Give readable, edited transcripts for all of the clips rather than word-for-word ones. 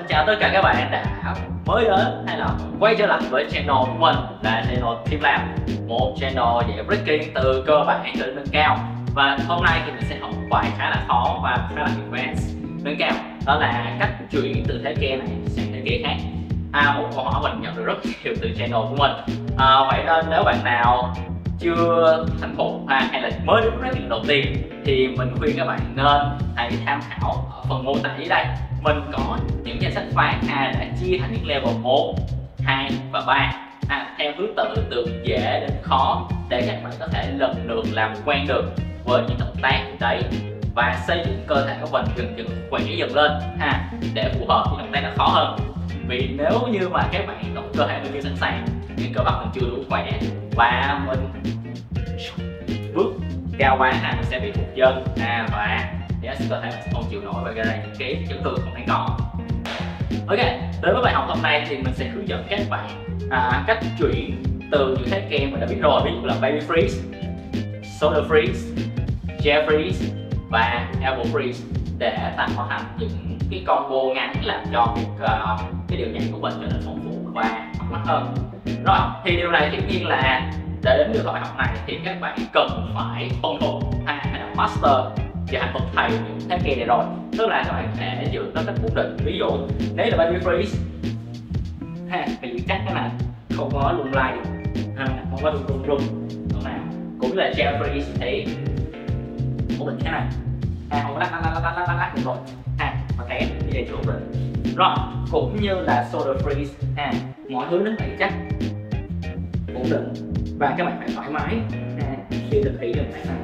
xin chào tất cả các bạn đã mới đến hay là quay trở lại với channel của mình là channel Team Lab, một channel dạy breaking từ cơ bản cho đến nâng cao. Và hôm nay thì mình sẽ học một bài khá là khó và khá là advanced nâng cao, đó là cách chuyển từ thế kia này sang thế kia khác. Một câu hỏi mình nhận được rất nhiều từ channel của mình, vậy nên nếu bạn nào chưa thành thục hay là mới đến breaking đầu tiên thì mình khuyên các bạn nên hãy tham khảo ở phần mô tả dưới đây. Mình có những danh sách file đã chia thành những level 1, 2 và 3 theo thứ tự từ dễ đến khó để các bạn có thể lần lượt làm quen được với những động tác đấy và xây dựng cơ thể của mình dần dần khỏe dần lên để phù hợp với động tác nó khó hơn. Vì nếu như mà các bạn cơ thể mình chưa sẵn sàng, những cơ bắp mình chưa đủ khỏe và mình bước cao quá mình sẽ bị thụt chân và cơ thể mình sẽ không chịu nổi và gây ra những cái chấn thương không đáng có. Ok, đối với bài học hôm nay thì mình sẽ hướng dẫn các bạn cách chuyển từ những thế kem mình đã biết rồi, ví dụ là baby freeze, shoulder freeze, chair freeze và elbow freeze để tạo thành những cái combo ngắn làm cho cái điệu nhảy của mình trở nên phong phú và bắt mắt hơn. Rồi, thì điều này hiển nhiên là để đến được bài học này thì các bạn cần phải thuần thục hay là master và thành thục thầy những thế kia này rồi, tức là các bạn sẽ giữ nó cách ổn định. Ví dụ nếu là baby freeze thì giữ chắc cái này không có lung lay, không có rung đúng nào, cũng là chair freeze thì ổn định cái này không có lắc được rồi và té như vậy chưa ổn định. Rồi cũng như là shoulder freeze mọi thứ nó phải chắc ổn định và các bạn phải thoải mái khi thực hiện động tác này.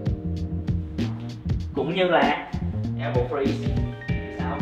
Cũng như là elbow freeze sao.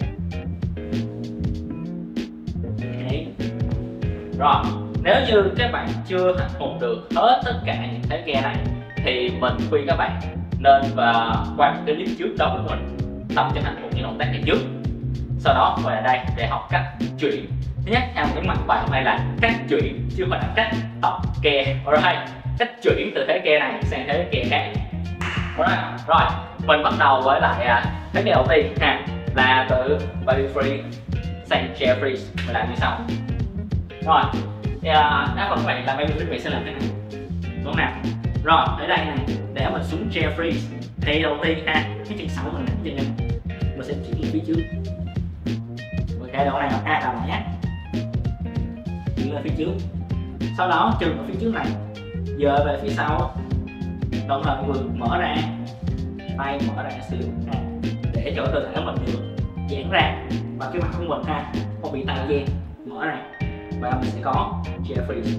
Okay. Rồi nếu như các bạn chưa thành thục được hết tất cả những thế kia này thì mình khuyên các bạn nên qua cái clip trước đó của mình tập cho thành thục những động tác này trước, sau đó quay lại đây để học cách chuyển. Thứ nhất, nhấn mạnh bài hôm nay là cách chuyển chứ không phải là cách tập kè. Alright, cách chuyển từ thế kia này sang thế kia khác. Alright, rồi mình bắt đầu với lại thế kia đầu tiên là từ baby freeze sang chair freeze. Mình làm như sau. Rồi đa phần các bạn làm baby freeze mình sẽ làm thế này đúng không nào. Rồi ở đây này để mình xuống chair freeze thì đầu tiên cái chân sau mình sẽ chuyển lên phía trước. Ok đó này làm này nhé, chuyển lên phía trước, sau đó chân ở phía trước này dời về phía sau, đồng thời vừa mở ra, tay mở ra xíu để cho cơ thể mình được giãn ra và cái mặt của mình không bị tay chen mở ra và mình sẽ có chair freeze.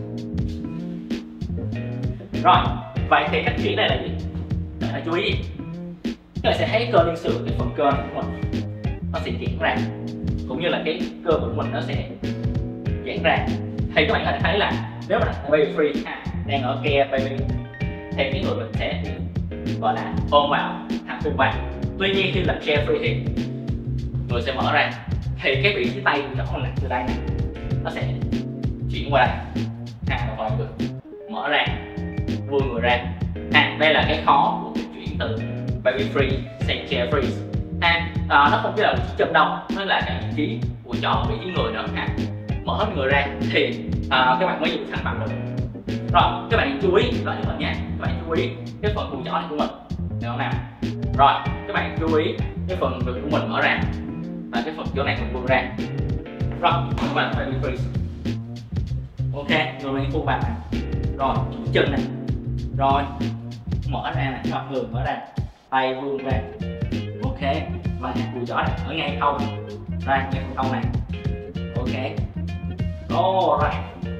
Rồi vậy thì cách chuyển này là gì? Bạn hãy chú ý, các bạn sẽ thấy cơ liên sườn, cái phần cơ của mình nó sẽ giãn ra, cũng như là cái cơ của mình nó sẽ giãn ra. Thì các bạn có thể thấy là nếu mà baby freeze đang ở kia baby thì cái người mình sẽ gọi là ôm vào khung vào. Tuy nhiên khi làm chair free thì người sẽ mở ra thì cái vị trí tay của cháu là từ đây này nó sẽ chuyển qua đây đồng thời người mở ra vươn người ra. Đây là cái khó của việc chuyển từ baby free sang chair freeze. Nó không chỉ là vị trí chân đâu, nó là cái vị trí của chó, vị trí người nữa mở hết người ra thì các bạn mới dùng thành bằng được. Rồi các bạn chú ý đó như mình nha, các bạn chú ý cái phần cùi chó này của mình được không nào. Rồi các bạn chú ý cái phần ngực của mình mở ra và cái phần chỗ này mình vươn ra. Rồi các bạn phải freeze. Ok rồi mình thu vào này, rồi chân này, rồi mở ra này, cho người mở ra, tay vươn ra. Ok và cùi chó này ở ngay không ra ngay phần không này. Ok rồi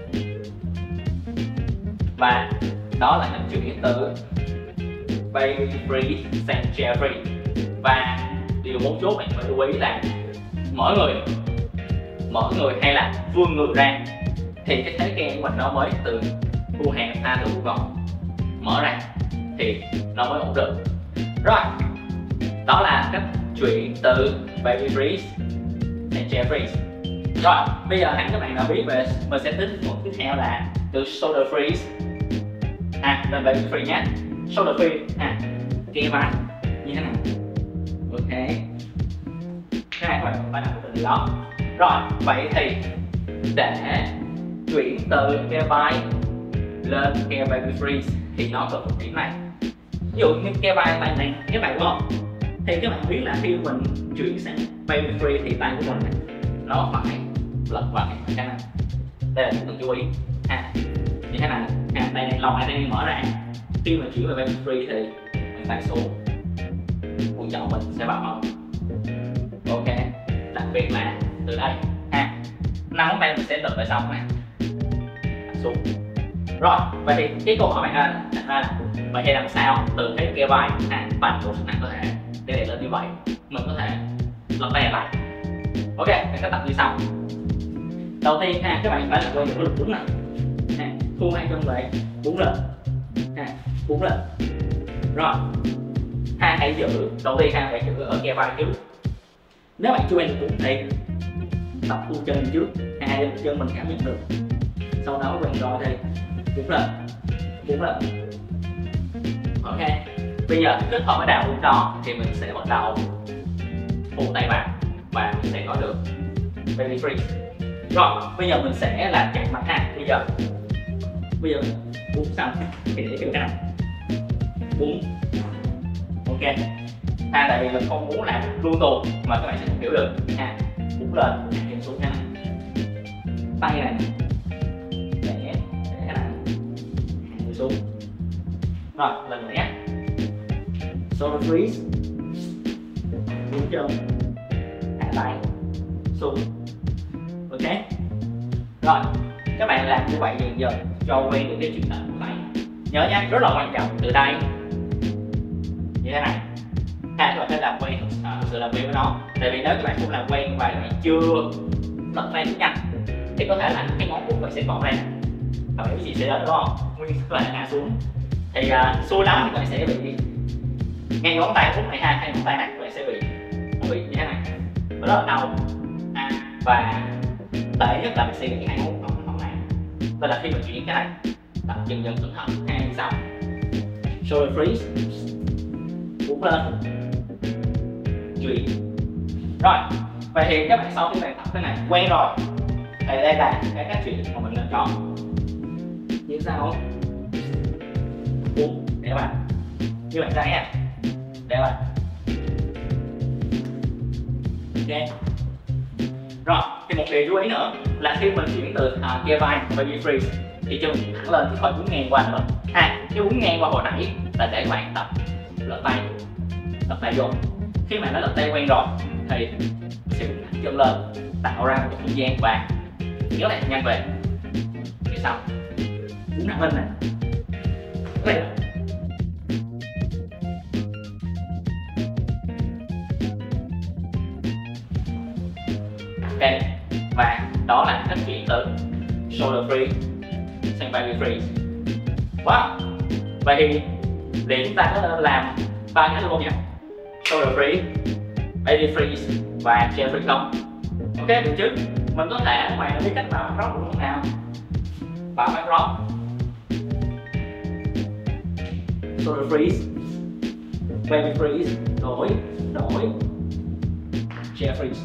và đó là cách chuyển từ baby freeze sang chair freeze. Và điều mấu chốt bạn phải lưu ý là mở người hay là vươn người ra thì cái thế kia của mình nó mới từ thu hẹp từ thu gọn mở ra thì nó mới ổn định. Rồi đó là cách chuyển từ baby freeze sang chair freeze. Rồi bây giờ hẳn các bạn đã biết về, mình sẽ tính một tiếp theo là từ shoulder freeze lên baby freeze nhé. Shoulder freeze kia vai như thế này. Ok cái này các bạn phải làm được điều đó. Rồi, vậy thì để chuyển từ care vai lên care baby freeze thì nó cần một điểm này. Ví dụ như care vai tay này các bạn đúng không? Thì các bạn biết là khi mình chuyển sang baby freeze thì tay của mình này, nó phải lật vào cái này. Đây là cần chú ý như thế này tay này lòng tay này mở ra. Khi mà chuyển về baby freeze thì mình tay xuống, mũi chậu mình sẽ vào màu. Ok, đặc biệt là từ đây 5 ngón tay mình sẽ lật về sau này xuống. Rồi, vậy thì cái câu hỏi bạn đặt ra là vậy thì làm sao từ cái kia vai bằng một sức nặng cơ thể để đẩy lên như vậy mình có thể lật tay lại. Ok, mình sẽ tập như sau. Đầu tiên các bạn phải là quay được lực đúng nè, thu hai chân về, cuốn lên, cuốn lên. Rồi, hãy giữ đầu tiên phải giữ ở kia vai trước. Nếu bạn chưa quen được cuốn thì tập thu chân trước, hai chân mình cảm nhận được. Sau đó quen rồi thì cuốn lên, cuốn lên. Ok, bây giờ kết hợp với đào cuốn tròn thì mình sẽ bắt đầu phụ tay vào và mình sẽ có được baby freeze. Rồi, bây giờ mình sẽ làm chặt mặt bây giờ mình cuốn xong thì để cái này cuốn. Ok, tại vì mình không muốn làm luôn tuột mà các bạn sẽ không hiểu được. Cuốn lên, chuyển xuống cái này, tay này để cái này xuống. Rồi, lần nữa nhé. Shoulder freeze, cuốn chân, hạ tay xuống. Ok, rồi các bạn làm như vậy dần dần cho quen được cái chuyển động của tay. Nhớ nhé, rất là quan trọng từ đây như thế này các bạn phải làm quen sự làm quen với nó. Tại vì nếu các bạn không làm quen và các bạn chưa lật tay rất nhanh thì có thể là cái ngón út bạn sẽ còn đây, và cái gì sẽ đến đúng không? Nguyên các bạn hạ xuống thì xuôi lắm thì bạn sẽ bị ngay ngón tay út này hai ngón tay này các bạn sẽ bị như thế này, nó rất là đau. Và tệ nhất là mình sẽ bị hai ngón này. Đây là khi mình chuyển cái này tập dần dần cẩn thận như sau. Shoulder freeze, cuốn lên, chuyển. Rồi, vậy thì các bạn sau khi bạn tập cái này quen rồi thì đây là cái cách chuyển mà mình nên chọn. Như sau, cuốn để bạn như bạn thấy để bạn. Ok. Rồi, thì một điều chú ý nữa là khi mình chuyển từ kia vai baby freeze thì chân thẳng lên chứ khỏi cuốn ngang qua nữa. Cái cuốn ngang qua hồi nãy là để bạn tập lật tay vô. Khi mà nó lật tay quen rồi thì sẽ thẳng chân lên, tạo ra một không gian và kéo lại nhanh về. Như sau, cuốn nặng lên này. Đây. Ok, và đó là cách chuyển từ shoulder freeze sang baby freeze. Wow, vậy thì để chúng ta có làm 3 cái luôn nha: shoulder freeze, baby freeze và chair freeze không? Ok, được chứ? Mình có thể bạn biết cách bảo rock luôn nào? Bảo bạn rock, shoulder freeze, baby freeze, đổi, chair freeze.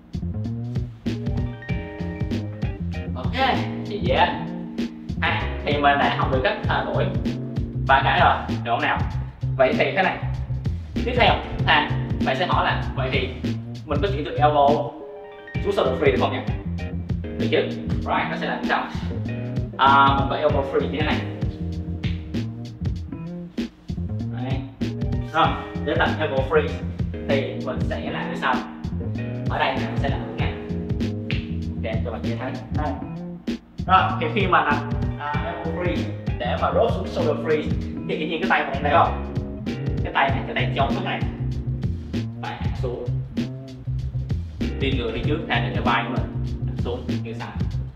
Thì yeah. Thì mình đã học được cách đổi 3 cái rồi, được không nào? Vậy thì cái này tiếp theo bạn sẽ hỏi là vậy thì mình có chuyển từ elbow xuống shoulder free được không nhỉ? Được chứ? Rồi, nó sẽ là như sau. Mình có elbow free như thế này. Đấy. Rồi, để tập elbow free thì mình sẽ làm như sau. Ở đây mình sẽ làm như thế này. Ok, cho bạn nhìn thấy. Đây. Rồi, thì khi mà làm elbow free để mà rốt xuống shoulder free thì hiển nhiên cái tay mình thấy không? Cái tay này chống cái này, phải hạ xuống, đi ngược đi trước để cái vai của mình hạ xuống như sau.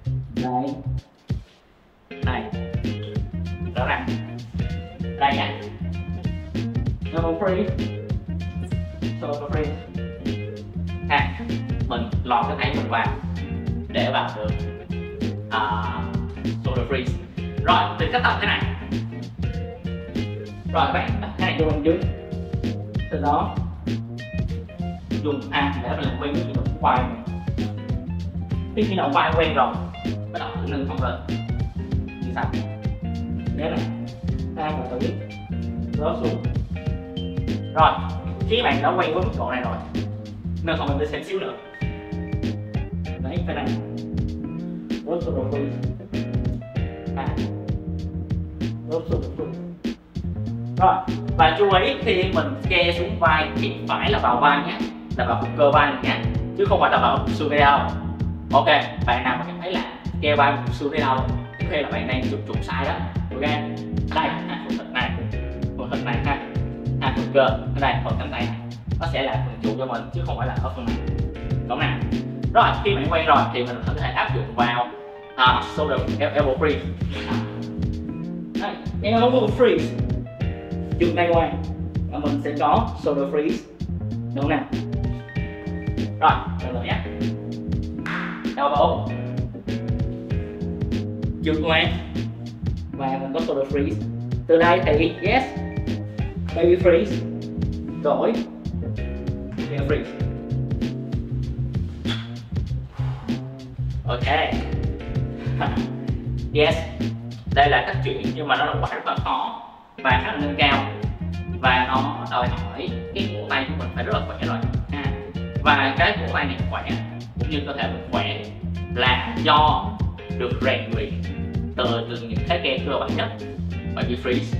Đây, rõ ràng. Đây nha, elbow free, shoulder free. Mình lọt cái tay mình vào để vào được shoulder freeze. Rồi, thì cách tập thế này. Rồi các bạn đặt cái này vô bên dưới, từ đó dùng để mình làm quen với chuyện quay này. khi nào vai quen rồi bắt đầu thử nâng hông lên như sau. Nhớ này, ta và tự rớt xuống. Rồi khi các bạn đã quen với mức độ này rồi, nâng hông lên thêm xíu nữa. Đấy, cái này rớt xuống rồi, rớt xuống rồi. Rồi, và chú ý khi mình ke xuống vai thì phải là vào vai nhé, là vào cơ vai nhé, chứ không phải là vào xương đây đâu. Ok, bạn nào mà cảm thấy là ke vai xương đây đâu, có khi là bạn đang chụp sai đó. Ok, đây phần thịt này, phần cơ ở đây, phần cánh tay này, nó sẽ là phần trụ cho mình chứ không phải là ở phần này. Đúng nè. Rồi khi bạn quen rồi thì mình có thể áp dụng vào shoulder elbow freeze. Đây, elbow freeze. Dùng tay ngoài và mình sẽ có shoulder freeze, đúng không nào? Rồi, lần nữa nhé. Elbow, dùng ngoài và mình có shoulder freeze. Từ đây thì yes, baby freeze, đổi, bear freeze. Ok. Yes, đây là cách chuyển nhưng mà nó là rất là khó và khá là nâng cao, và nó đòi hỏi cái cổ tay của mình phải rất là khỏe rồi và cái cổ tay này khỏe cũng như cơ thể mình khỏe là do được rèn luyện từ những thế ke cơ bản nhất. Baby freeze,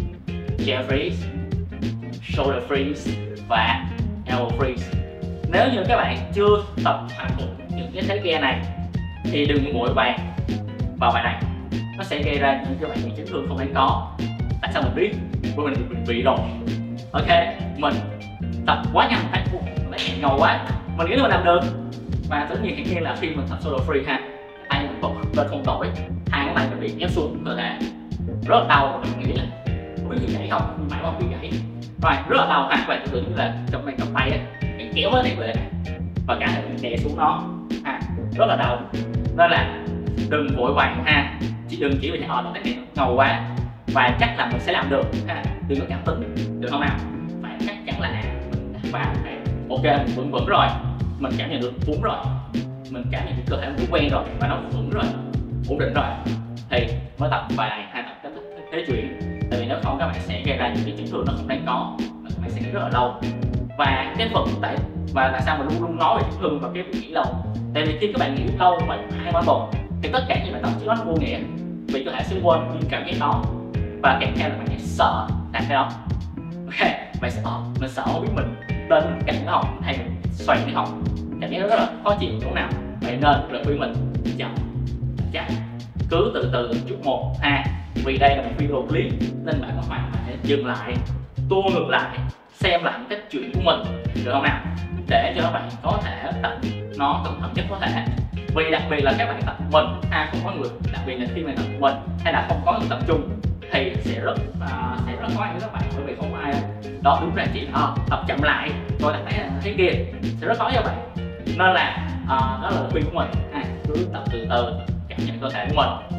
chair freeze, shoulder freeze và elbow freeze. Nếu như các bạn chưa tập thành thục những cái thế ke này thì đừng vội vàng vào bài này, nó sẽ gây ra những cho bạn những chấn thương không đáng có. Tại sao mình biết? Bởi mình bị rồi. Ok, mình tập quá nhanh, phải ngầu quá, mình nghĩ là mình làm được. Và tất nhiên hiển nhiên là khi mình tập shoulder free ha, tay mình bật lên không nổi, hai cái tay mình bị ép xuống cơ thể rất là đau. Mình nghĩ là không biết gì gãy không, mãi không bị gãy. Rồi rất là đau ha. Các bạn tưởng tượng như là trong này cầm tay á, mình kéo nó này về này và cả mình đè xuống nó ha, rất là đau. Nên là đừng vội vàng ha, đừng chỉ vì họ nó cái ngầu quá và chắc là mình sẽ làm được ha, đừng có cảm tính, được không nào? Phải chắc chắn là mình đã vào cái ok, mình vững rồi, mình cảm nhận được vững rồi, mình cảm nhận được cơ thể mình quen rồi và nó vững rồi, ổn định rồi thì mới tập bài này hay tập cái thế chuyển. Tại vì nếu không các bạn sẽ gây ra những cái chấn thương nó không đáng có, các bạn sẽ rất là lâu. Và cái phần tại sao mình luôn luôn nói về chấn thương và cái việc nghỉ lâu, tại vì khi các bạn nghỉ lâu khoảng 2-3 tuần thì tất cả những bài tập chứ nó vô nghĩa, vì cơ thể sẽ quên những cảm giác đó và kèm theo là bạn sẽ sợ làm cái đó. Ok, bạn sẽ mình sợ không biết mình lên cạnh cái họng hay mình xoay cái họng, cảm giác nó rất là khó chịu chỗ nào. Vậy nên lời khuyên mình chậm chắc, cứ từ từ chút một ha, vì đây là một video clip nên bạn có hoàn toàn dừng lại, tua ngược lại, xem lại cách chuyển của mình, được không nào? Để cho các bạn có thể tập nó cẩn thận nhất có thể. Vì đặc biệt là các bạn tập mình không có người, đặc biệt là khi mà tập mình hay là không có người tập trung thì sẽ rất khó với các bạn, bởi vì không có ai đó đúng là chỉ tập chậm lại rồi tập thế kia sẽ rất khó cho bạn. Nên là đó là lời khuyên của mình cứ tập từ từ, cảm nhận cơ thể của mình.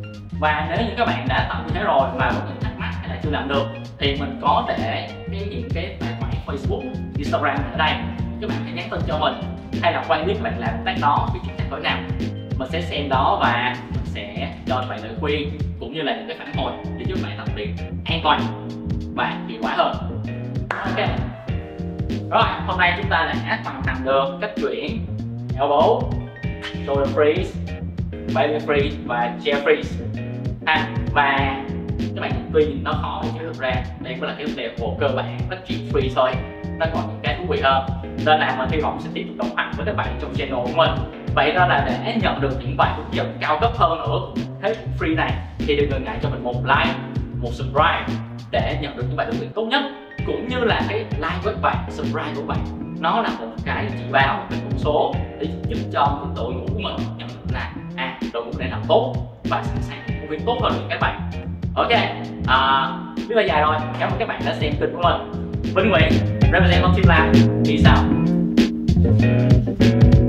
Và nếu như các bạn đã tập như thế rồi mà vẫn còn thắc mắc hay là chưa làm được thì mình có để những cái tài khoản Facebook, Instagram ở đây, các bạn hãy nhắn tin cho mình hay là quay clip các bạn làm tác đó với chính xác cỡ nào, mình sẽ xem đó và mình sẽ cho các bạn lời khuyên cũng như là những cái phản hồi để giúp bạn tập luyện an toàn và hiệu quả hơn. Ok, rồi hôm nay chúng ta đã hoàn thành được cách chuyển elbow, shoulder freeze, baby freeze và chair freeze và các bạn tuy nhìn nó khó chứ thực ra đây mới là cái vấn đề của cơ bản phát triển free thôi, nó còn những cái thú vị hơn. Nên là mình hy vọng sẽ tiếp tục đồng hành với các bạn trong channel của mình. Vậy nên là để nhận được những bài hướng dẫn cao cấp hơn nữa thế free này thì đừng ngần ngại cho mình một like, một subscribe để nhận được những bài hướng dẫn tốt nhất, cũng như là cái like của các bạn, subscribe của bạn nó là một cái chỉ báo, một con số để giúp cho đội ngũ của mình nhận được là đội ngũ này làm tốt và sẵn sàng công việc tốt hơn các bạn. Ok, video dài rồi, cảm ơn các bạn đã xem kênh của mình. Vinh Nguyễn, represent Team Lab, peace out.